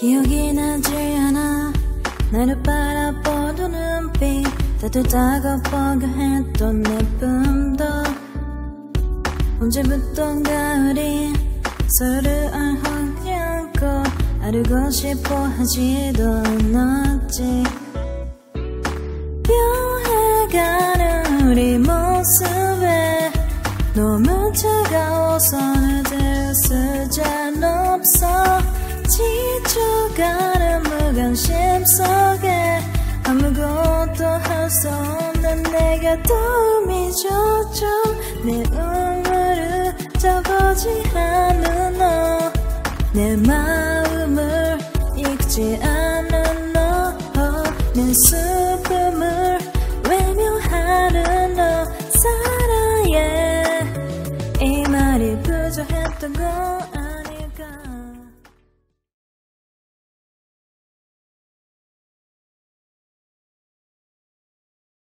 기억이 나지 않아 나를 바라보던 눈빛 따뜻하고 뻐근했던 내 뿜도 언제부턴가 우리 서로를 안고 알고 싶어 하지도 않았지 변해가는 우리 모습에 너무 차가워서 늘 수잔 없어 지쳐가는 무관심 속에 아무것도 할 수 없는 내가 도움이 줬죠 내 눈물을 접어지 않는 너 내 마음을 읽지 않는 너 내 슬픔을 외면하는 너 사랑해 이 말이 부족했던 걸